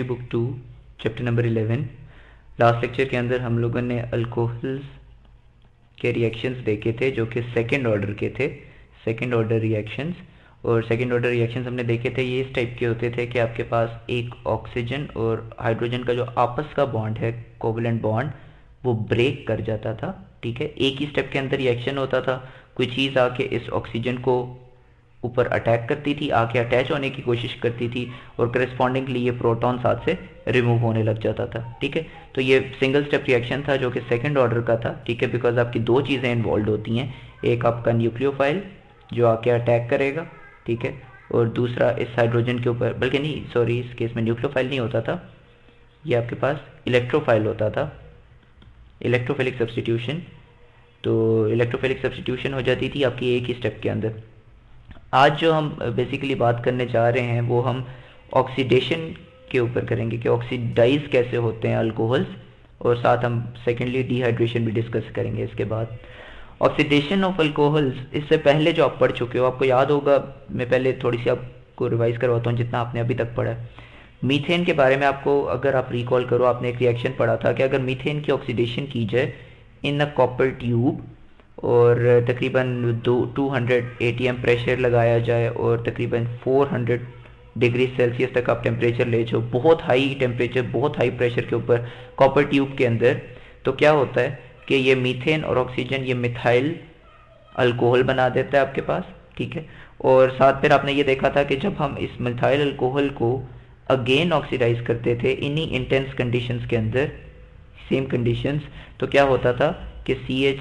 Book 2 chapter number 11। Last lecture के अंदर हम लोगों ने अल्कोहल्स के रिएक्शंस देखे थे जो कि सेकंड ऑर्डर के थे, सेकंड ऑर्डर रिएक्शंस। और सेकंड ऑर्डर रिएक्शंस हमने देखे थे, ये इस टाइप के होते थे कि आपके पास एक ऑक्सीजन और हाइड्रोजन का जो आपस का बॉन्ड है, कोवलेंट बॉन्ड, वो ब्रेक कर जाता था। ठीक है, एक ही स्टेप के अंदर रिएक्शन होता था। कोई चीज़ आके इस ऑक्सीजन को ऊपर अटैक करती थी, आके अटैच होने की कोशिश करती थी और करस्पॉन्डिंगली ये प्रोटॉन साथ से रिमूव होने लग जाता था। ठीक है, तो ये सिंगल स्टेप रिएक्शन था जो कि सेकंड ऑर्डर का था। ठीक है, बिकॉज आपकी दो चीज़ें इन्वॉल्व होती हैं, एक आपका न्यूक्लियोफाइल जो आके अटैक करेगा, ठीक है, और दूसरा इस हाइड्रोजन के ऊपर, बल्कि नहीं सॉरी, इस केस में न्यूक्लियोफाइल नहीं होता था, ये आपके पास इलेक्ट्रोफाइल होता था, इलेक्ट्रोफिलिक सब्स्टिट्यूशन। तो इलेक्ट्रोफिलिक सब्स्टिट्यूशन हो जाती थी आपकी एक ही स्टेप के अंदर। आज जो हम बेसिकली बात करने जा रहे हैं वो हम ऑक्सीडेशन के ऊपर करेंगे कि ऑक्सीडाइज कैसे होते हैं अल्कोहल्स, और साथ हम सेकेंडली डिहाइड्रेशन भी डिस्कस करेंगे इसके बाद। ऑक्सीडेशन ऑफ अल्कोहल्स, इससे पहले जो आप पढ़ चुके हो, आपको याद होगा, मैं पहले थोड़ी सी आपको रिवाइज करवाता हूँ जितना आपने अभी तक पढ़ा है। मीथेन के बारे में आपको अगर आप रिकॉल करो, आपने एक रिएक्शन पढ़ा था कि अगर मीथेन की ऑक्सीडेशन की जाए इन अ कॉपर ट्यूब और तकरीबन 200 ATM प्रेशर लगाया जाए और तकरीबन 400 डिग्री सेल्सियस तक आप टेम्परेचर ले जाओ, बहुत हाई टेम्परेचर, बहुत हाई प्रेशर के ऊपर कॉपर ट्यूब के अंदर, तो क्या होता है कि ये मीथेन और ऑक्सीजन ये मिथाइल अल्कोहल बना देता है आपके पास। ठीक है, और साथ फिर आपने ये देखा था कि जब हम इस मिथाइल अल्कोहल को अगेन ऑक्सीडाइज करते थे इन्हीं इंटेंस कंडीशंस के अंदर, सेम कंडीशंस, तो क्या होता था कि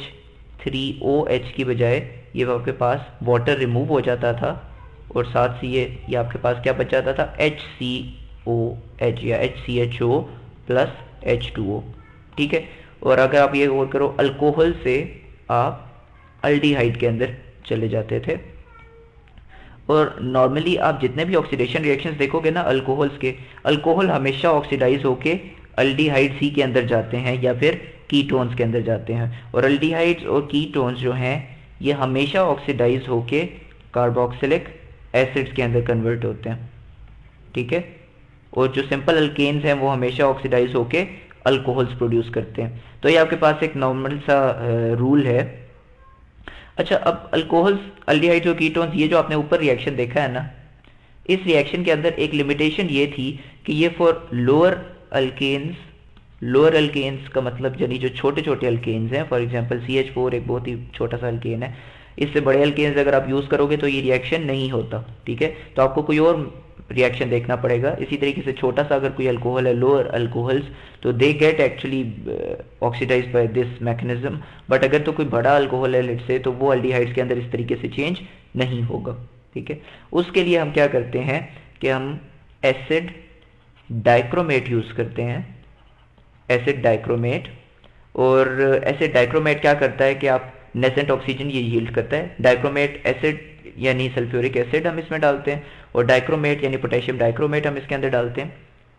CH3OH की बजाय ये आपके पास वाटर रिमूव हो जाता था और साथ से ये आपके पास क्या बच जाता था, HCOH या HCHO प्लस H2O। ठीक है, और अगर आप ये गौर करो, अल्कोहल से आप अल्डिहाइड के अंदर चले जाते थे। और नॉर्मली आप जितने भी ऑक्सीडेशन रिएक्शंस देखोगे ना अल्कोहल्स के, अल्कोहल हमेशा ऑक्सीडाइज होके अल्डिहाइड C के अंदर जाते हैं या फिर कीटोन्स के अंदर जाते हैं, और अल्डिहाइड्स और कीटोन्स जो हैं ये हमेशा ऑक्सीडाइज होके कार्बोक्सिलिक एसिड्स के अंदर कन्वर्ट होते हैं। ठीक है, और जो सिंपल अल्केन्स हैं वो हमेशा ऑक्सीडाइज होके अल्कोहल्स प्रोड्यूस करते हैं। तो ये आपके पास एक नॉर्मल सा रूल है। अच्छा, अब अल्कोहल्स, अल्डिहाइड्स और कीटोन्स, ये जो आपने ऊपर रिएक्शन देखा है ना, इस रिएक्शन के अंदर एक लिमिटेशन ये थी कि ये for lower alkanes, lower alkanes का मतलब यानी जो छोटे छोटे अल्केन्स हैं, फॉर एग्जांपल CH4 एक बहुत ही छोटा सा अल्केन है, इससे बड़े अल्केन्स अगर आप यूज़ करोगे तो ये रिएक्शन नहीं होता। ठीक है, तो आपको कोई और रिएक्शन देखना पड़ेगा। इसी तरीके से छोटा सा अगर कोई अल्कोहल है, लोअर अल्कोहल्स, तो they get actually oxidise by this mechanism, but अगर तो कोई बड़ा अल्कोहल है लेट्स से, तो वो अल्डिहाइड्स के अंदर इस तरीके से चेंज नहीं होगा। ठीक है, उसके लिए हम क्या करते हैं कि हम एसिड डाइक्रोमेट यूज़ करते हैं, एसिड डाइक्रोमेट। और एसिड डाइक्रोमेट क्या करता है कि आप नेसेंट ऑक्सीजन ये यील्ड करता है। डाइक्रोमेट एसिड यानी सल्फ्यूरिक एसिड हम इसमें डालते हैं, और डाइक्रोमेट यानी पोटेशियम डाइक्रोमेट हम इसके अंदर डालते हैं,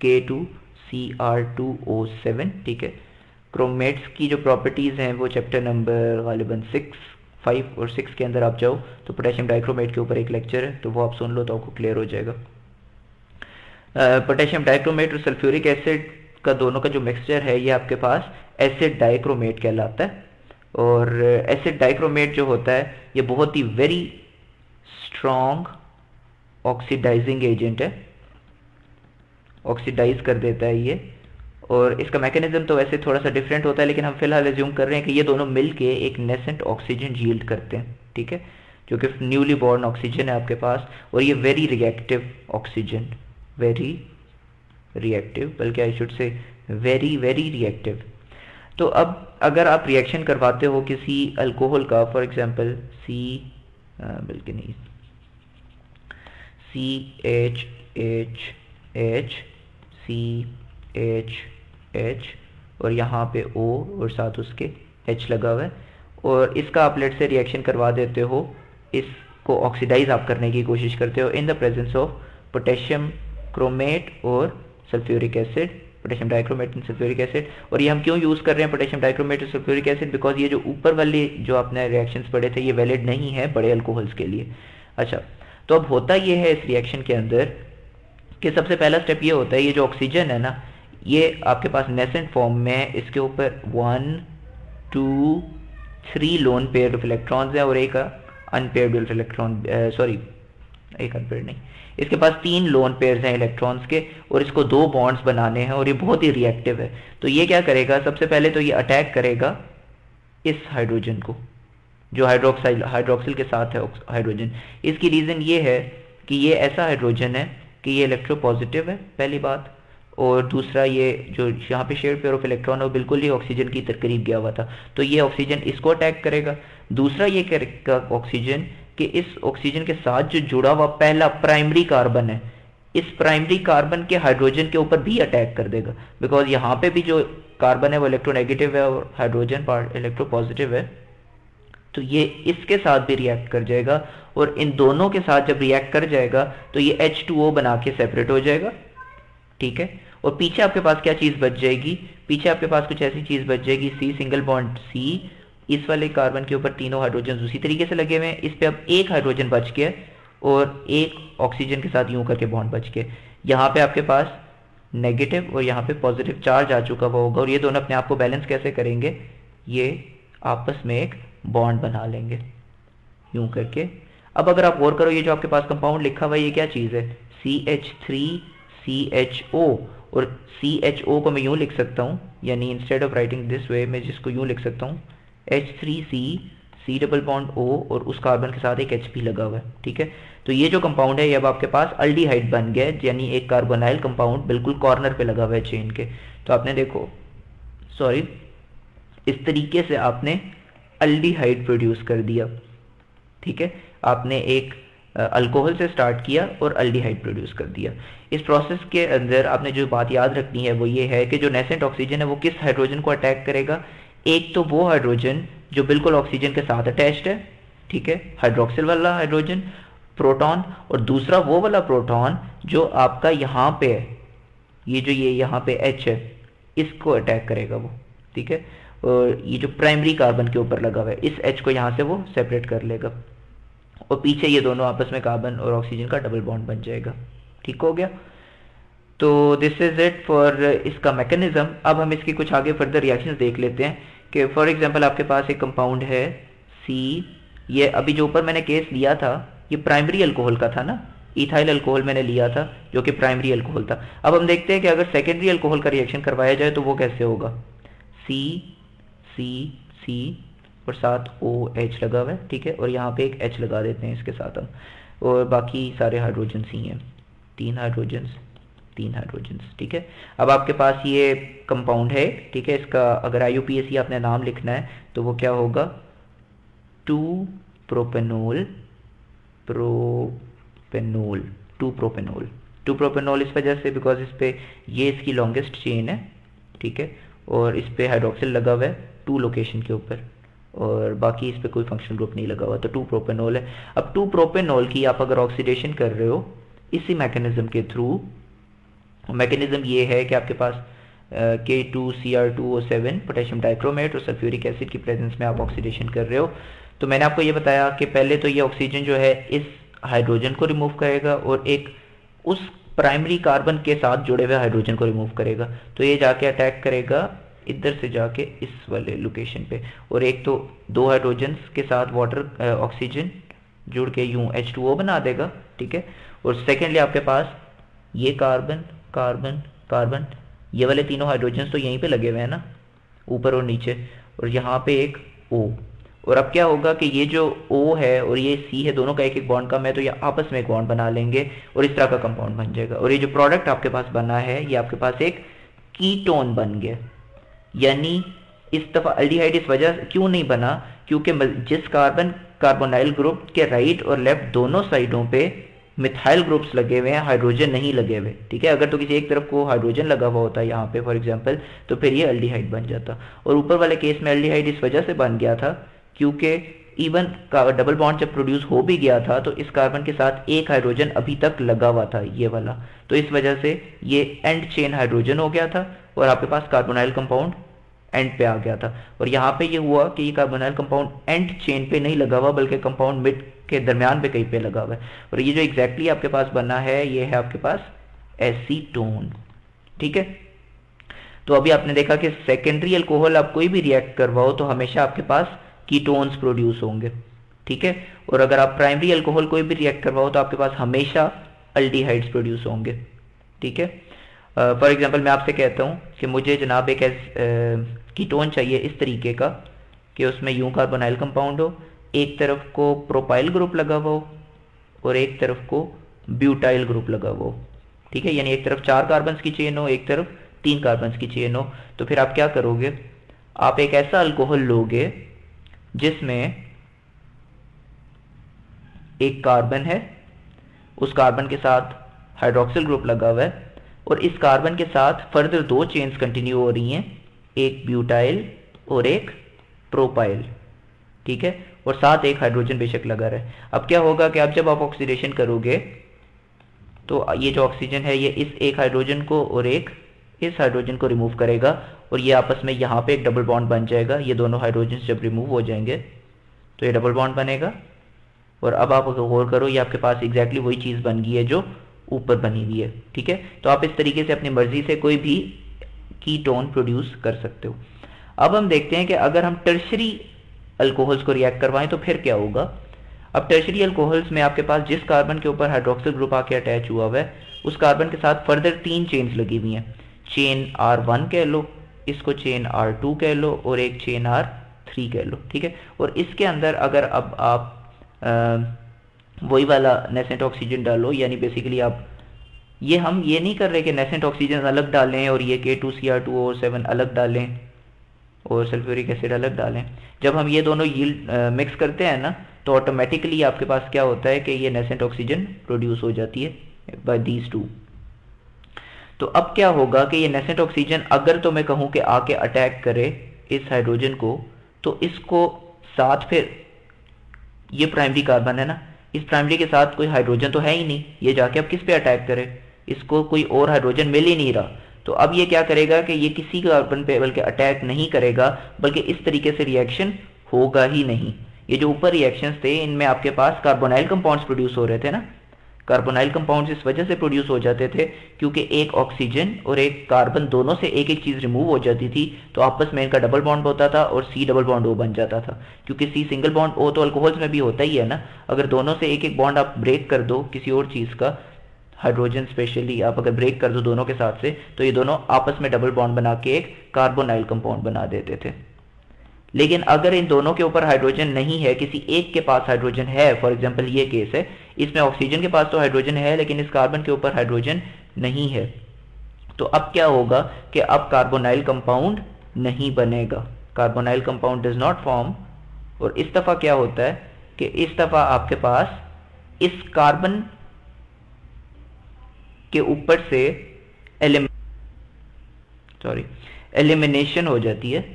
K2Cr2O7। ठीक है, क्रोमेट्स की जो प्रॉपर्टीज़ हैं वो चैप्टर नंबर गालिबन 6, 5 और 6 के अंदर आप जाओ तो पोटेशियम डाइक्रोमेट के ऊपर एक लेक्चर है, तो वो आप सुन लो तो आपको क्लियर हो जाएगा। पोटेशियम डाइक्रोमेट और सल्फ्यूरिक एसिड का दोनों का जो मिक्सचर है ये आपके पास एसिड डाइक्रोमेट कहलाता है। और एसिड डाइक्रोमेट जो होता है ये बहुत ही वेरी स्ट्रॉन्ग ऑक्सीडाइजिंग एजेंट है, ऑक्सीडाइज कर देता है ये। और इसका मैकेनिज्म तो वैसे थोड़ा सा डिफरेंट होता है, लेकिन हम फिलहाल एज्यूम कर रहे हैं कि ये दोनों मिलके एक नेसेंट ऑक्सीजन यील्ड करते हैं। ठीक है, जो कि न्यूली बॉर्न ऑक्सीजन है आपके पास, और ये very reactive oxygen, very reactive, बल्कि I should say very very reactive. तो अब अगर आप रिएक्शन करवाते हो किसी अल्कोहल का, फॉर एग्जांपल बल्कि नहीं, CHH और यहाँ पे O और साथ उसके H लगा हुआ है, और इसका आप लेट से रिएक्शन करवा देते हो, इसको ऑक्सीडाइज आप करने की कोशिश करते हो in the presence of potassium chromate और sulphuric acid, potassium dichromate and sulphuric acid. और ये हम क्यों यूज़ कर रहे हैं पोटेशियम डाइक्रोमेट और सल्फ्यूरिक एसिड, बिकॉज ये जो ऊपर वाले जो आपने रिएक्शंस पढ़े थे ये वैलिड नहीं है बड़े अल्कोहल्स के लिए। अच्छा, तो अब होता ये है इस रिएक्शन के अंदर कि सबसे पहला स्टेप ये होता है, ये जो ऑक्सीजन है ना, ये आपके पास नेसेंट फॉर्म में है, इसके ऊपर 1 2 3 लोन पेयर ऑफ इलेक्ट्रॉन्स हैं और एक अनपेयर्ड इलेक्ट्रॉन, सॉरी एक अनपेयर्ड नहीं, इसके पास 3 लोन पेयर्स हैं इलेक्ट्रॉन्स के, और इसको 2 बॉन्ड्स बनाने हैं और ये बहुत ही रिएक्टिव है। तो ये क्या करेगा, सबसे पहले तो ये अटैक करेगा इस हाइड्रोजन को जो हाइड्रोक्सिल के साथ है हाइड्रोजन। इसकी रीज़न ये है कि ये ऐसा हाइड्रोजन है कि ये इलेक्ट्रोपॉजिटिव है, पहली बात, और दूसरा ये जो यहाँ पे शेयर पेयर ऑफ इलेक्ट्रॉन है वो बिल्कुल ही ऑक्सीजन की करीब गया हुआ था, तो ये ऑक्सीजन इसको अटैक करेगा। दूसरा ये करेगा ऑक्सीजन कि इस ऑक्सीजन के साथ जो जुड़ा हुआ पहला प्राइमरी कार्बन है, इस प्राइमरी कार्बन के हाइड्रोजन के ऊपर भी अटैक कर देगा, बिकॉज यहाँ पे भी जो कार्बन है वो इलेक्ट्रोनेगेटिव है और हाइड्रोजन पार्ट इलेक्ट्रोपॉजिटिव है, तो ये इसके साथ भी रिएक्ट कर जाएगा, और इन दोनों के साथ जब रिएक्ट कर जाएगा तो ये H2O बना के सेपरेट हो जाएगा, ठीक है। और पीछे आपके पास क्या चीज़ बच जाएगी, पीछे आपके पास कुछ ऐसी चीज़ बच जाएगी, C सिंगल बॉन्ड C, इस वाले कार्बन के ऊपर तीनों हाइड्रोजन उसी तरीके से लगे हुए हैं, इस पे अब एक हाइड्रोजन बच गया और एक ऑक्सीजन के साथ यूं करके बॉन्ड बच गया। यहाँ पे आपके पास नेगेटिव और यहाँ पे पॉजिटिव चार्ज आ चुका हुआ होगा, और ये दोनों अपने आप को बैलेंस कैसे करेंगे, ये आपस में एक बॉन्ड बना लेंगे यूं करके। अब अगर आप गौर करो, ये जो आपके पास कंपाउंड लिखा हुआ है ये क्या चीज़ है, CH3CHO, और CHO को मैं यूं लिख सकता हूँ, यानी instead of writing this way मैं जिसको यूं लिख सकता हूँ H3C C double bond O, और उस कार्बन के साथ एक H भी लगा हुआ है, ठीक है। तो ये जो कंपाउंड है ये अब आपके पास अल्डिहाइड बन गया है, यानी एक कार्बोनाइल कंपाउंड बिल्कुल कॉर्नर पे लगा हुआ है चेन के। तो आपने देखो, सॉरी, इस तरीके से आपने अल्डिहाइड प्रोड्यूस कर दिया, ठीक है। आपने एक अल्कोहल से स्टार्ट किया और अल्डिहाइड प्रोड्यूस कर दिया। इस प्रोसेस के अंदर आपने जो बात याद रखनी है वो ये है कि जो नेसेंट ऑक्सीजन है वो किस हाइड्रोजन को अटैक करेगा, एक तो वो हाइड्रोजन जो बिल्कुल ऑक्सीजन के साथ अटैच्ड है, ठीक है, हाइड्रोक्सिल वाला हाइड्रोजन प्रोटॉन, और दूसरा वो वाला प्रोटॉन जो आपका यहाँ पे है, ये जो ये यहाँ पे H है, इसको अटैक करेगा वो, ठीक है। और ये जो प्राइमरी कार्बन के ऊपर लगा हुआ है, इस H को यहाँ से वो सेपरेट कर लेगा, और पीछे ये दोनों आपस में कार्बन और ऑक्सीजन का डबल बॉन्ड बन जाएगा, ठीक हो गया। तो दिस इज इट फॉर इसका मैकेनिज्म। अब हम इसकी कुछ आगे फर्दर रिएक्शंस देख लेते हैं कि फॉर एग्जांपल आपके पास एक कंपाउंड है C, ये अभी जो ऊपर मैंने केस लिया था ये प्राइमरी अल्कोहल का था ना, इथाइल अल्कोहल मैंने लिया था जो कि प्राइमरी अल्कोहल था। अब हम देखते हैं कि अगर सेकेंडरी अल्कोहल का रिएक्शन करवाया जाए तो वो कैसे होगा, C C C और साथ OH लगा हुआ है, ठीक है, और यहाँ पे एक H लगा देते हैं इसके साथ हम, और बाकी सारे हाइड्रोजन ही हैं, 3 हाइड्रोजन्स, ठीक है। अब आपके पास ये कंपाउंड है, ठीक है, इसका अगर IUPAC आपने नाम लिखना है तो वो क्या होगा, 2 प्रोपेनॉल 2 प्रोपेनॉल इस वजह से बिकॉज इस पे ये इसकी लॉन्गेस्ट चेन है, ठीक है, और इस पे हाइड्रोक्सिल लगा हुआ है 2 लोकेशन के ऊपर, और बाकी इस पे कोई फंक्शनल ग्रुप नहीं लगा हुआ, तो 2 प्रोपेनॉल है। अब 2 प्रोपेनॉल की आप अगर ऑक्सीडेशन कर रहे हो इसी मैकेनिज्म के थ्रू, मैकेनिज्म ये है कि आपके पास K2Cr2O7 पोटेशियम डाइक्रोमेट और सल्फ्यूरिक एसिड की प्रेजेंस में आप ऑक्सीडेशन कर रहे हो। तो मैंने आपको ये बताया कि पहले तो ये ऑक्सीजन जो है इस हाइड्रोजन को रिमूव करेगा और एक उस प्राइमरी कार्बन के साथ जुड़े हुए हाइड्रोजन को रिमूव करेगा, तो ये जाके अटैक करेगा इधर से जाके इस वाले लोकेशन पे, और एक तो 2 हाइड्रोजन के साथ वाटर ऑक्सीजन जुड़ के यूं H2O बना देगा, ठीक है। और सेकेंडली आपके पास ये कार्बन कार्बन कार्बन, ये वाले तीनों हाइड्रोजन तो यहीं पे लगे हुए हैं ना, ऊपर और नीचे, और यहाँ पे एक O, और अब क्या होगा कि ये जो O है और ये C है, दोनों का एक एक बॉन्ड कम है, तो ये आपस में एक बॉन्ड बना लेंगे और इस तरह का कंपाउंड बन जाएगा, और ये जो प्रोडक्ट आपके पास बना है ये आपके पास एक कीटोन बन गया। यानी इस दफा अल्डिहाइड इस वजह क्यों नहीं बना, क्योंकि जिस कार्बोनाइल ग्रुप के राइट और लेफ्ट दोनों साइडों पे मिथाइल ग्रुप्स लगे हुए हैं, हाइड्रोजन नहीं लगे हुए, ठीक है। अगर तो किसी एक तरफ को हाइड्रोजन लगा हुआ होता है यहाँ पे फॉर एग्जांपल, तो फिर ये अल्डिहाइड बन जाता, और ऊपर वाले केस में अल्डिहाइड इस वजह से बन गया था क्योंकि इवन डबल बॉन्ड जब प्रोड्यूस हो भी गया था तो इस कार्बन के साथ एक हाइड्रोजन अभी तक लगा हुआ था, ये वाला, तो इस वजह से ये एंड चेन हाइड्रोजन हो गया था और आपके पास कार्बोनाइल कंपाउंड एंड पे आ गया था। और यहाँ पे ये हुआ कि ये कार्बोनाइल कंपाउंड एंड चेन पे नहीं लगा हुआ बल्कि कंपाउंड मिड के दरमियान पे कहीं पे लगा हुआ है, और ये जो एग्जैक्टली आपके पास बना है ये है आपके पास एसीटोन। ठीक है, तो अभी आपने देखा कि सेकेंडरी अल्कोहल आप कोई भी रिएक्ट करवाओ तो हमेशा आपके पास कीटोन्स प्रोड्यूस होंगे। ठीक है, और अगर आप प्राइमरी अल्कोहल कोई भी रिएक्ट करवाओ तो आपके पास हमेशा अल्डिहाइड्स प्रोड्यूस होंगे। ठीक है, फॉर एग्जांपल मैं आपसे कहता हूँ कि मुझे जनाब एक कीटोन चाहिए इस तरीके का कि उसमें यूं कार्बोनाइल कंपाउंड हो, एक तरफ को प्रोपाइल ग्रुप लगा हुआ हो और एक तरफ को ब्यूटाइल ग्रुप लगा हुआ हो। ठीक है, यानी एक तरफ 4 कार्बन्स की चेन हो, एक तरफ 3 कार्बन्स की चेन हो। तो फिर आप क्या करोगे, आप एक ऐसा अल्कोहल लोगे जिसमें एक कार्बन है, उस कार्बन के साथ हाइड्रोक्सिल ग्रुप लगा हुआ है और इस कार्बन के साथ फर्दर 2 चेन्स कंटिन्यू हो रही हैं, एक ब्यूटाइल और एक प्रोपाइल। ठीक है, और साथ एक हाइड्रोजन बेशक लगा रहा है। अब क्या होगा कि जब आप ऑक्सीडेशन करोगे तो ये जो ऑक्सीजन है ये इस एक हाइड्रोजन को और एक इस हाइड्रोजन को रिमूव करेगा और ये आपस में यहाँ पे एक डबल बॉन्ड बन जाएगा। ये दोनों हाइड्रोजन जब रिमूव हो जाएंगे तो ये डबल बॉन्ड बनेगा और अब आप गौर करो ये आपके पास एग्जैक्टली वही चीज़ बन गई है जो ऊपर बनी हुई है। ठीक है, तो आप इस तरीके से अपनी मर्जी से कोई भी कीटोन प्रोड्यूस कर सकते हो। अब हम देखते हैं कि अगर हम टर्शरी अल्कोहल्स को रिएक्ट करवाएं तो फिर क्या होगा। अब टर्शरी अल्कोहल्स में आपके पास जिस कार्बन के ऊपर हाइड्रोक्सिल ग्रुप आके अटैच हुआ हुआ है उस कार्बन के साथ फर्दर 3 चेन्स लगी हुई हैं। चेन R1 कह लो, इसको चेन R2 कह लो और एक चेन R3 कह लो। ठीक है, और इसके अंदर अगर अब आप वही वाला नेसेंट ऑक्सीजन डालो, यानी बेसिकली आप हम ये नहीं कर रहे कि नेसेंट ऑक्सीजन अलग डालें और ये K2Cr2O7 अलग डालें और सल्फ्यूरिक एसिड अलग डालें। जब हम ये दोनों यील्ड मिक्स करते हैं ना तो ऑटोमेटिकली आपके पास क्या होता है कि ये नेसेंट ऑक्सीजन प्रोड्यूस हो जाती है बाय दीज टू। तो अब क्या होगा कि ये नेसेंट ऑक्सीजन अगर तो मैं कहूँ कि आके अटैक करे इस हाइड्रोजन को, तो इसको साथ फिर ये प्राइमरी कार्बन है ना, इस प्राइमरी के साथ कोई हाइड्रोजन तो है ही नहीं, ये जाके अब किस पे अटैक करे, इसको कोई और हाइड्रोजन मिल ही नहीं रहा। तो अब ये क्या करेगा कि ये किसी कार्बन पे बल्कि अटैक नहीं करेगा, बल्कि इस तरीके से रिएक्शन होगा ही नहीं। ये जो ऊपर रिएक्शंस थे इनमें आपके पास कार्बोनाइल कंपाउंड्स प्रोड्यूस हो रहे थे ना, कार्बोनाइल कंपाउंड्स इस वजह से प्रोड्यूस हो जाते थे क्योंकि एक ऑक्सीजन और एक कार्बन दोनों से एक एक चीज रिमूव हो जाती थी तो आपस में इनका डबल बॉन्ड होता था और C डबल बॉन्ड O बन जाता था। क्योंकि C सिंगल बॉन्ड O तो अल्कोहल्स में भी होता ही है ना, अगर दोनों से एक एक बॉन्ड आप ब्रेक कर दो किसी और चीज का, हाइड्रोजन स्पेशली आप अगर ब्रेक कर दो दोनों के साथ से, तो ये दोनों आपस में डबल बॉन्ड बना के एक कार्बोनाइल कंपाउंड बना देते थे। लेकिन अगर इन दोनों के ऊपर हाइड्रोजन नहीं है, किसी एक के पास हाइड्रोजन है, फॉर एग्जांपल ये केस है, इसमें ऑक्सीजन के पास तो हाइड्रोजन है लेकिन इस कार्बन के ऊपर हाइड्रोजन नहीं है, तो अब क्या होगा कि अब कार्बोनाइल कंपाउंड नहीं बनेगा, carbonyl compound does not form. और इस दफा क्या होता है कि इस दफा आपके पास इस कार्बन के ऊपर से एलिमिनेशन हो जाती है।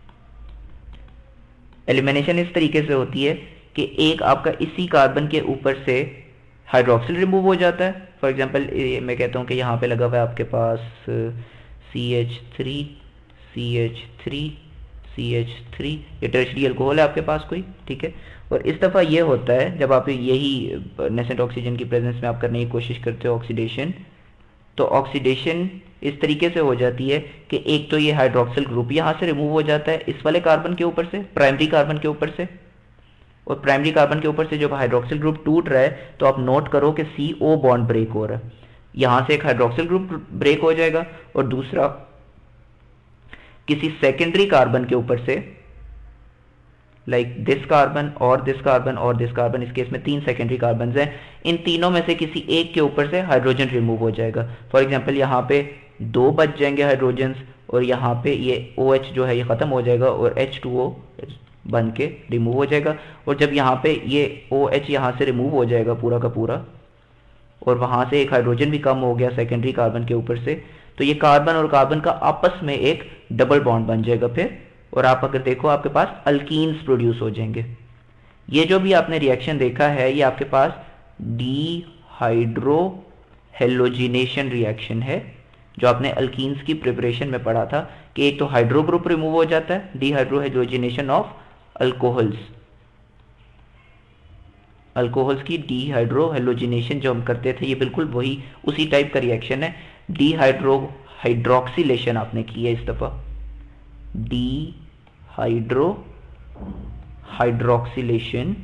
एलिमिनेशन इस तरीके से होती है कि एक आपका इसी कार्बन के ऊपर से हाइड्रोक्सिल रिमूव हो जाता है। फॉर एग्जांपल मैं कहता हूँ कि यहाँ पे लगा हुआ है आपके पास CH3 CH3 CH3, ये टर्शरी अल्कोहल है आपके पास कोई। ठीक है, और इस दफ़ा ये होता है जब आप यही नेसेंट ऑक्सीजन की प्रेजेंस में आप करने की कोशिश करते हो ऑक्सीडेशन, तो ऑक्सीडेशन इस तरीके से हो जाती है कि एक तो ये हाइड्रोक्सिल ग्रुप यहाँ से रिमूव हो जाता है इस वाले कार्बन के ऊपर से, प्राइमरी कार्बन के ऊपर से, और प्राइमरी कार्बन के ऊपर से जब हाइड्रोक्सिल ग्रुप टूट रहा है तो आप नोट करो कि CO बॉन्ड ब्रेक हो रहा है, यहाँ से एक हाइड्रोक्सिल ग्रुप ब्रेक हो जाएगा और दूसरा किसी सेकेंडरी कार्बन के ऊपर से, लाइक दिस कार्बन और दिस कार्बन और दिस कार्बन, इस केस में 3 सेकेंडरी कार्बन हैं, इन तीनों में से किसी एक के ऊपर से हाइड्रोजन रिमूव हो जाएगा। फॉर एग्जांपल यहाँ पे 2 बच जाएंगे हाइड्रोजन्स और यहाँ पे ये OH जो है ये ख़त्म हो जाएगा और H2O बन के रिमूव हो जाएगा। और जब यहाँ पे ये OH यहाँ से रिमूव हो जाएगा पूरा का पूरा और वहाँ से एक हाइड्रोजन भी कम हो गया सेकेंडरी कार्बन के ऊपर से, तो ये कार्बन और कार्बन का आपस में एक डबल बॉन्ड बन जाएगा फिर, और आप अगर देखो आपके पास अल्कीन्स प्रोड्यूस हो जाएंगे। ये जो भी आपने रिएक्शन देखा है ये आपके पास डीहाइड्रो हेलोजिनेशन रिएक्शन है, जो आपने अल्कीन्स की प्रिपरेशन में पढ़ा था कि एक तो हाइड्रो ग्रुप रिमूव हो जाता है, dehydrohalogenation of alcohols. Alcohols की डीहाइड्रो हेलोजिनेशन जो हम करते थे, ये बिल्कुल वही उसी टाइप का रिएक्शन है। डीहाइड्रो हाइड्रोक्सिलेशन आपने की है इस दफ़ा, डीहाइड्रो हाइड्रोक्सिलेशन,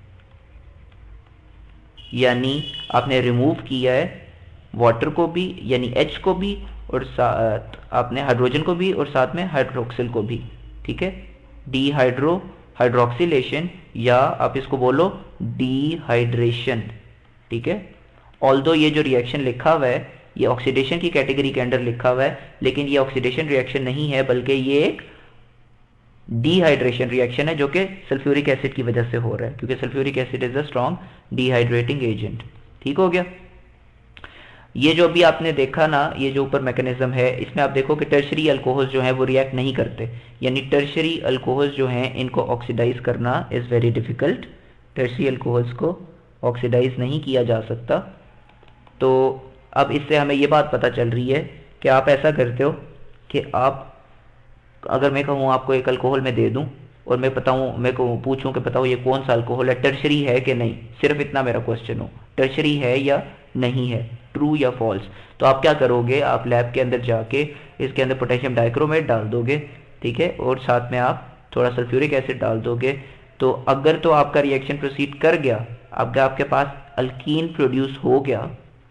यानी आपने रिमूव किया है वाटर को भी, यानी H को भी, और साथ आपने हाइड्रोजन को भी और साथ में हाइड्रोक्सिल को भी, ठीक है। डीहाइड्रो हाइड्रोक्सिलेशन, या आप इसको बोलो डीहाइड्रेशन, ठीक है। ऑल्दो ये जो रिएक्शन लिखा हुआ है ये ऑक्सीडेशन की कैटेगरी के अंडर लिखा हुआ है, लेकिन ये ऑक्सीडेशन रिएक्शन नहीं है, बल्कि ये एक डीहाइड्रेशन रिएक्शन है जो कि सल्फ्यूरिक एसिड की वजह से हो रहा है, क्योंकि sulphuric acid is a strong dehydrating agent. ठीक हो गया। ये जो भी आपने देखा ना, ये जो ऊपर मैकेनिज्म है, इसमें आप देखो कि टर्शरी अल्कोहल्स जो हैं वो रिएक्ट नहीं करते, यानी टर्शरी अल्कोहल्स जो हैं इनको ऑक्सीडाइज करना is very difficult. Tertiary alcohols को ऑक्सीडाइज नहीं किया जा सकता। तो अब इससे हमें ये बात पता चल रही है कि आप ऐसा करते हो कि आप, अगर मैं कहूँ आपको एक अल्कोहल मैं दे दूँ और मैं बताऊँ, मैं को पूछूँ कि बताओ ये कौन सा अल्कोहल है, टर्शरी है कि नहीं, सिर्फ इतना मेरा क्वेश्चन हो, टर्शरी है या नहीं है, ट्रू या फॉल्स, तो आप क्या करोगे, आप लैब के अंदर जाके इसके अंदर पोटेशियम डाइक्रोमेट डाल दोगे, ठीक है, और साथ में आप थोड़ा सल्फ्यूरिक एसिड डाल दोगे। तो अगर तो आपका रिएक्शन प्रोसीड कर गया, आपके पास अल्कीन प्रोड्यूस हो गया,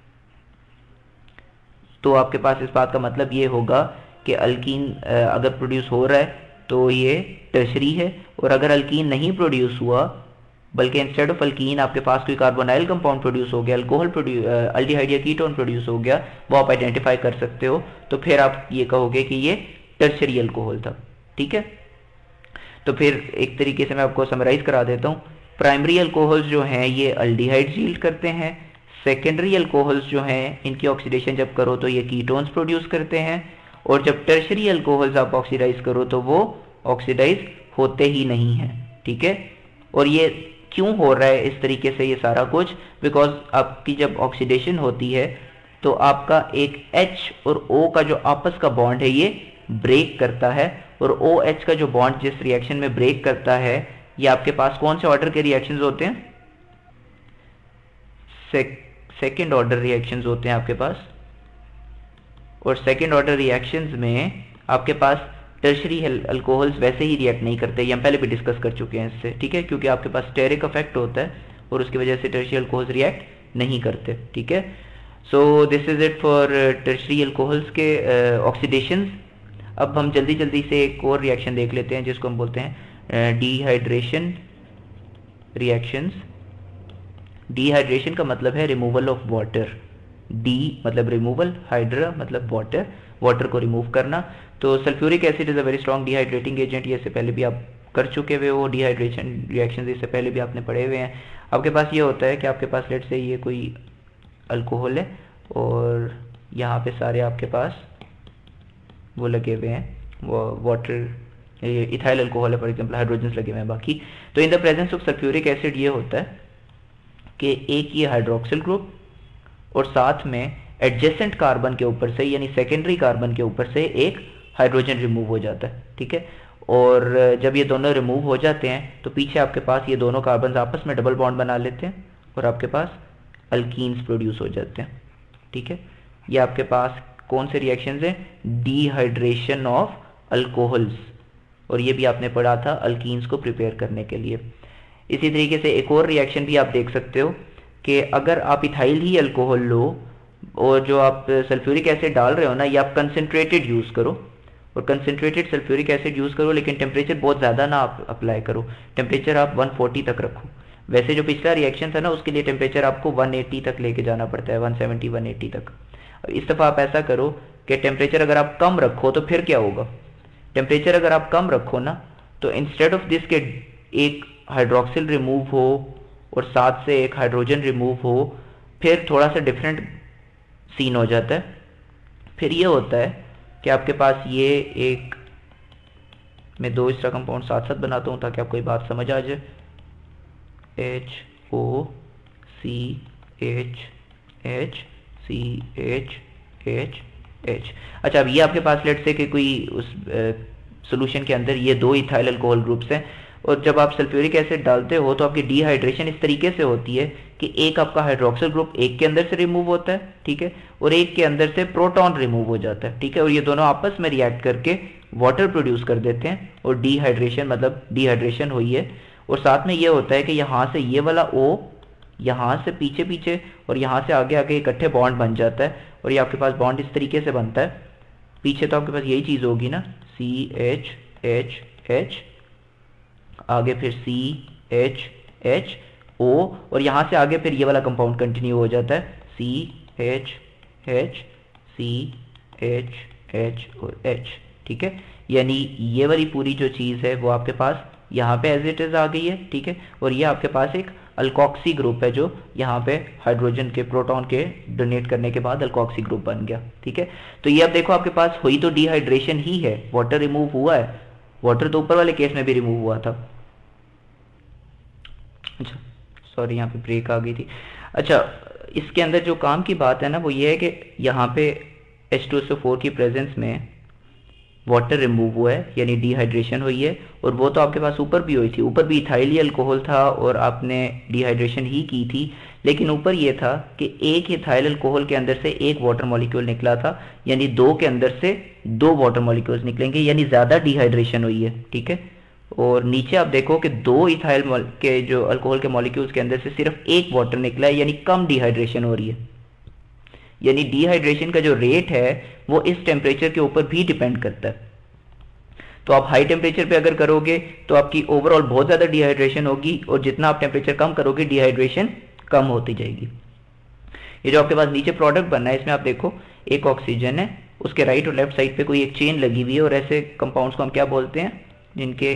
तो आपके पास इस बात का मतलब ये होगा कि अल्कीन अगर प्रोड्यूस हो रहा है तो ये टर्शरी है, और अगर अल्कीन नहीं प्रोड्यूस हुआ बल्कि इंस्टेड ऑफ अल्कीन आपके पास कोई कार्बोनाइल कंपाउंड प्रोड्यूस हो गया, अल्कोहल अल्डिहाइड या कीटोन प्रोड्यूस हो गया, वो आप आइडेंटिफाई कर सकते हो, तो फिर आप ये कहोगे कि ये टर्शरी अल्कोहल था। ठीक है, तो फिर एक तरीके से मैं आपको समराइज करा देता हूँ। प्राइमरी अल्कोहल्स जो हैं ये अल्डिहाइड यील्ड करते हैं, सेकेंडरी अल्कोहल्स जो हैं इनकी ऑक्सीडेशन जब करो तो ये कीटोन्स प्रोड्यूस करते हैं, और जब टर्शरी अल्कोहल्स आप ऑक्सीडाइज करो तो वो ऑक्सीडाइज होते ही नहीं हैं। ठीक है, और ये क्यों हो रहा है इस तरीके से ये सारा कुछ, बिकॉज आपकी जब ऑक्सीडेशन होती है तो आपका एक H और O का जो आपस का बॉन्ड है ये ब्रेक करता है, और OH का जो बॉन्ड जिस रिएक्शन में ब्रेक करता है, ये आपके पास कौन से ऑर्डर के रिएक्शंस होते हैं, सेकेंड ऑर्डर रिएक्शंस होते हैं आपके पास, और सेकेंड ऑर्डर रिएक्शंस में आपके पास टर्शरी अल्कोहल्स वैसे ही रिएक्ट नहीं करते, ये हम पहले भी डिस्कस कर चुके हैं इससे। ठीक है, क्योंकि आपके पास स्टेरिक इफेक्ट होता है और उसकी वजह से टर्शरी अल्कोहल्स रिएक्ट नहीं करते। ठीक है, so this is it for tertiary alcohols के ऑक्सीडेशन। अब हम जल्दी जल्दी से एक और रिएक्शन देख लेते हैं जिसको हम बोलते हैं डीहाइड्रेशन रिएक्शंस। डीहाइड्रेशन का मतलब है रिमूवल ऑफ वाटर, डी मतलब रिमूवल, हाइड्रा मतलब वाटर, वाटर को रिमूव करना। तो sulphuric acid is a very strong dehydrating agent, ये इससे पहले भी आप कर चुके हुए हो, डिहाइड्रेशन रिएक्शन इससे पहले भी आपने पढ़े हुए हैं। आपके पास ये होता है कि आपके पास लेट से ये कोई अल्कोहल है और यहाँ पे सारे आपके पास वो लगे हुए हैं, वो वाटर, ये इथाइल अल्कोहल है फॉर एग्जाम्पल, हाइड्रोजन्स लगे हुए हैं बाकी। तो in the presence of sulphuric acid ये होता है कि एक ये हाइड्रोक्सिल ग्रुप और साथ में एडजेसेंट कार्बन के ऊपर से, यानी सेकेंडरी कार्बन के ऊपर से एक हाइड्रोजन रिमूव हो जाता है। ठीक है, और जब ये दोनों रिमूव हो जाते हैं तो पीछे आपके पास ये दोनों कार्बन आपस में डबल बॉन्ड बना लेते हैं और आपके पास अल्कीन्स प्रोड्यूस हो जाते हैं। ठीक है, ये आपके पास कौन से रिएक्शंस हैं, डीहाइड्रेशन ऑफ अल्कोहल्स, और ये भी आपने पढ़ा था अल्कीन्स को प्रिपेयर करने के लिए। इसी तरीके से एक और रिएक्शन भी आप देख सकते हो कि अगर आप इथाइल ही अल्कोहल लो और जो आप सल्फ्यूरिक एसिड डाल रहे हो ना, ये आप कंसनट्रेटेड यूज़ करो, और कंसनट्रेटेड सल्फ्यूरिक एसिड यूज़ करो, लेकिन टेम्परेचर बहुत ज़्यादा ना आप अप्लाई करो, टेम्परेचर आप 140 तक रखो। वैसे जो पिछला रिएक्शन था ना उसके लिए टेम्परेचर आपको 180 तक लेके जाना पड़ता है, 170 180 तक। इस दफ़ा आप ऐसा करो कि टेम्परेचर अगर आप कम रखो तो फिर क्या होगा, टेम्परेचर अगर आप कम रखो ना तो इंस्टेड ऑफ दिस के एक हाइड्रोक्सिल रिमूव हो और साथ से एक हाइड्रोजन रिमूव हो, फिर थोड़ा सा डिफरेंट सीन हो जाता है। फिर ये होता है कि आपके पास ये एक, मैं दो इस तरह कंपाउंड साथ साथ बनाता हूँ ताकि आपको ये बात समझ आ जाए, HOCHHCH। अच्छा, अब ये आपके पास लेट से कि कोई उस सोल्यूशन के अंदर ये दो इथाइल अल्कोहल ग्रुप्स हैं, और जब आप सल्फ्यूरिक एसिड डालते हो तो आपकी डिहाइड्रेशन इस तरीके से होती है कि एक आपका हाइड्रोक्सिल ग्रुप एक के अंदर से रिमूव होता है, ठीक है, और एक के अंदर से प्रोटॉन रिमूव हो जाता है, ठीक है, और ये दोनों आपस में रिएक्ट करके वाटर प्रोड्यूस कर देते हैं और डिहाइड्रेशन मतलब डिहाइड्रेशन हुई है। और साथ में ये होता है कि यहाँ से ये वाला O यहाँ से पीछे पीछे और यहाँ से आगे आगे इकट्ठे बॉन्ड बन जाता है और ये आपके पास बॉन्ड इस तरीके से बनता है। पीछे तो आपके पास यही चीज़ होगी ना, CH आगे फिर CHO और यहाँ से आगे फिर ये वाला कंपाउंड कंटिन्यू हो जाता है CH और H, ठीक है। यानी ये वाली पूरी जो चीज़ है वो आपके पास यहाँ पे एज इट इज़ आ गई है, ठीक है, और ये आपके पास एक अल्कोक्सी ग्रुप है जो यहाँ पे हाइड्रोजन के प्रोटॉन के डोनेट करने के बाद अल्कोक्सी ग्रुप बन गया, ठीक है। तो ये अब देखो आपके पास हुई तो डिहाइड्रेशन ही है, वाटर रिमूव हुआ है, वाटर तो ऊपर वाले केस में भी रिमूव हुआ था। अच्छा सॉरी यहाँ पे ब्रेक आ गई थी। अच्छा इसके अंदर जो काम की बात है ना वो ये है कि यहाँ पे H2SO4 की प्रेजेंस में वाटर रिमूव हुआ है यानी डिहाइड्रेशन हुई है, और वो तो आपके पास ऊपर भी हुई थी, ऊपर भी इथाइल अल्कोहल था और आपने डिहाइड्रेशन ही की थी, लेकिन ऊपर ये था कि एक इथाइल अल्कोहल के अंदर से एक वाटर मॉलिक्यूल निकला था, यानी दो के अंदर से दो वाटर मॉलिक्यूल्स निकलेंगे, यानी ज़्यादा डिहाइड्रेशन हुई है, ठीक है। और नीचे आप देखो कि दो इथाइल के जो अल्कोहल के मॉलिक्यूल्स के अंदर से सिर्फ एक वाटर निकला है, यानी कम डिहाइड्रेशन हो रही है, यानी डिहाइड्रेशन का जो रेट है वो इस टेम्परेचर के ऊपर भी डिपेंड करता है। तो आप हाई टेम्परेचर पे अगर करोगे तो आपकी ओवरऑल बहुत ज़्यादा डिहाइड्रेशन होगी, और जितना आप टेम्परेचर कम करोगे डिहाइड्रेशन कम होती जाएगी। ये जो आपके पास नीचे प्रोडक्ट बनना है इसमें आप देखो एक ऑक्सीजन है, उसके राइट और लेफ्ट साइड पे कोई एक चेन लगी हुई है, और ऐसे कंपाउंड्स को हम क्या बोलते हैं जिनके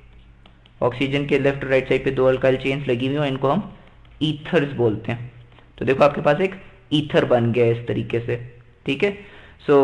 ऑक्सीजन के लेफ्ट और राइट साइड पे दो अल्काइल चेन्स लगी हुई हैं, इनको हम ईथर्स बोलते हैं। तो देखो आपके पास एक ईथर बन गया इस तरीके से, ठीक है। So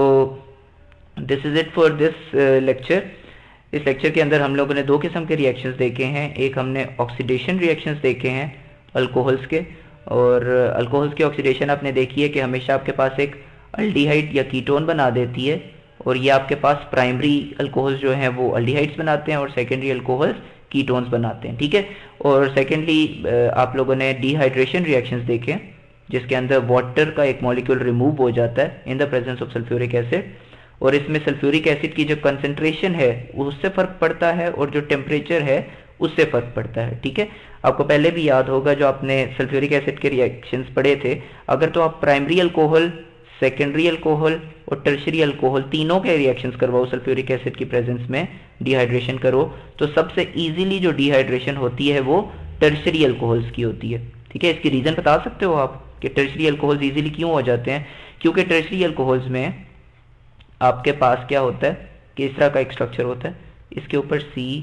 this is it for this lecture. इस लेक्चर के अंदर हम लोगों ने दो किस्म के रिएक्शंस देखे हैं, एक हमने ऑक्सीडेशन रिएक्शंस देखे हैं अल्कोहल्स के, और अल्कोहल्स की ऑक्सीडेशन आपने देखी है कि हमेशा आपके पास एक अल्डिहाइड या कीटोन बना देती है, और ये आपके पास प्राइमरी अल्कोहल्स जो हैं वो अल्डिहाइड्स बनाते हैं और सेकेंडरी अल्कोहल्स कीटोन्स बनाते हैं, ठीक है। और सेकेंडली आप लोगों ने डिहाइड्रेशन रिएक्शंस देखे जिसके अंदर वाटर का एक मॉलिक्यूल रिमूव हो जाता है in the presence of sulphuric acid, और इसमें सल्फ्यूरिक एसिड की जो कंसंट्रेशन है उससे फ़र्क पड़ता है और जो टेम्परेचर है उससे फ़र्क पड़ता है, ठीक है। आपको पहले भी याद होगा जो आपने सल्फ्यूरिक एसिड के रिएक्शंस पढ़े थे, अगर तो आप प्राइमरी अल्कोहल, सेकेंडरी अल्कोहल और टर्शरी अल्कोहल तीनों के रिएक्शंस करवाओ सल्फ्यूरिक एसिड की प्रेजेंस में, डिहाइड्रेशन करो, तो सबसे ईजिली जो डिहाइड्रेशन होती है वो टर्शरी अल्कोहल्स की होती है, ठीक है। इसकी रीज़न बता सकते हो आप कि टर्शरी अल्कोहल्स ईजिली क्यों हो जाते हैं? क्योंकि टर्शरी अल्कोहल्स में आपके पास क्या होता है कि इस तरह का एक स्ट्रक्चर होता है, इसके ऊपर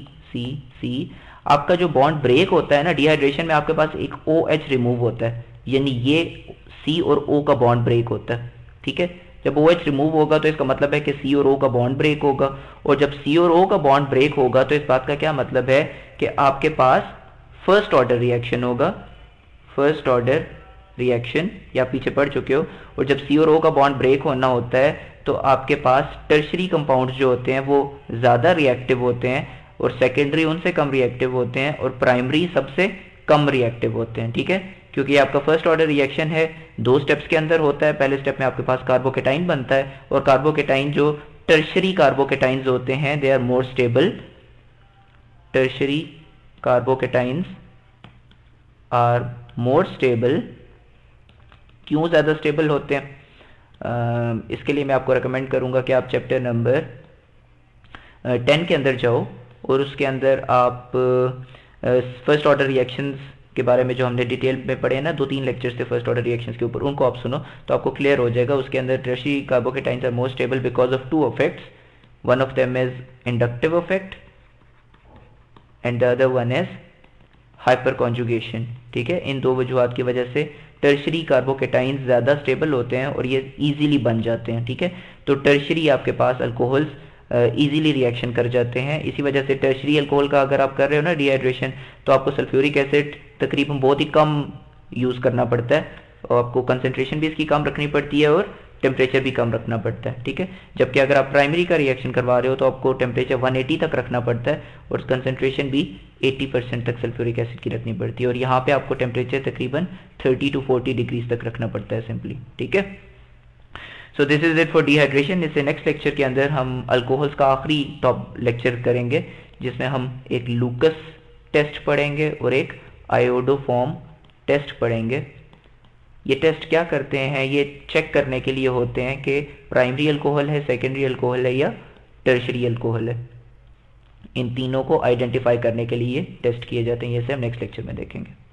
C आपका जो बॉन्ड ब्रेक होता है ना डिहाइड्रेशन में, आपके पास एक OH रिमूव होता है, यानी ये C और O का बॉन्ड ब्रेक होता है, ठीक है। जब OH रिमूव होगा तो इसका मतलब है कि C और O का बॉन्ड ब्रेक होगा, और जब C और O का बॉन्ड ब्रेक होगा तो इस बात का क्या मतलब है कि आपके पास फर्स्ट ऑर्डर रिएक्शन होगा, फर्स्ट ऑर्डर रिएक्शन, या पीछे पढ़ चुके हो। और जब C और O का बॉन्ड ब्रेक होना होता है तो आपके पास टर्शरी कंपाउंड्स जो होते हैं वो ज़्यादा रिएक्टिव होते हैं, और सेकेंडरी उनसे कम रिएक्टिव होते हैं, और प्राइमरी सबसे कम रिएक्टिव होते हैं, ठीक है। क्योंकि आपका फर्स्ट ऑर्डर रिएक्शन है, दो स्टेप्स के अंदर होता है। पहले स्टेप में आपके पास कार्बोकेटाइन बनता है, और कार्बोकेटाइन जो टर्शरी कार्बोकेटाइन्स होते हैं they are more stable, tertiary carbocations are more stable. क्यों ज़्यादा स्टेबल होते हैं? इसके लिए मैं आपको रेकमेंड करूंगा कि आप चैप्टर नंबर 10 के अंदर जाओ, और उसके अंदर आप फर्स्ट ऑर्डर रिएक्शंस के बारे में जो हमने डिटेल में पढ़े हैं ना, 2-3 लेक्चर्स थे फर्स्ट ऑर्डर रिएक्शंस के ऊपर, उनको आप सुनो तो आपको क्लियर हो जाएगा। उसके अंदर tertiary carbocations are more stable because of 2 effects, one of them is inductive effect and the other one is hyperconjugation, ठीक है। इन दो वजूहात की वजह से टर्शरी कार्बोकेटाइन्स ज़्यादा स्टेबल होते हैं और ये इजीली बन जाते हैं, ठीक है। तो टर्शरी आपके पास अल्कोहल्स इजीली रिएक्शन कर जाते हैं। इसी वजह से टर्शरी अल्कोहल का अगर आप कर रहे हो ना डिहाइड्रेशन, तो आपको सल्फ्यूरिक एसिड तकरीबन बहुत ही कम यूज़ करना पड़ता है, और आपको कंसंट्रेशन भी इसकी कम रखनी पड़ती है, और टेम्परेचर भी कम रखना पड़ता है, ठीक है। जबकि अगर आप प्राइमरी का रिएक्शन करवा रहे हो तो आपको टेम्परेचर 180 तक रखना पड़ता है और कंसनट्रेशन भी 80% तक सल्फ्यूरिक एसिड की रखनी पड़ती है, और यहाँ पे आपको टेम्परेचर तकरीबन 30 to 40 डिग्रीज तक रखना पड़ता है सिंपली, ठीक है। So this is it for dehydration. इससे नेक्स्ट लेक्चर के अंदर हम अल्कोहल्स का आखिरी टॉप लेक्चर करेंगे, जिसमें हम एक लूकस टेस्ट पढ़ेंगे और एक आयोडोफॉर्म टेस्ट पढ़ेंगे। ये टेस्ट क्या करते हैं, ये चेक करने के लिए होते हैं कि प्राइमरी अल्कोहल है, सेकेंडरी अल्कोहल है या टर्शरी अल्कोहल है। इन तीनों को आइडेंटिफाई करने के लिए टेस्ट किए जाते हैं। ये से हम नेक्स्ट लेक्चर में देखेंगे।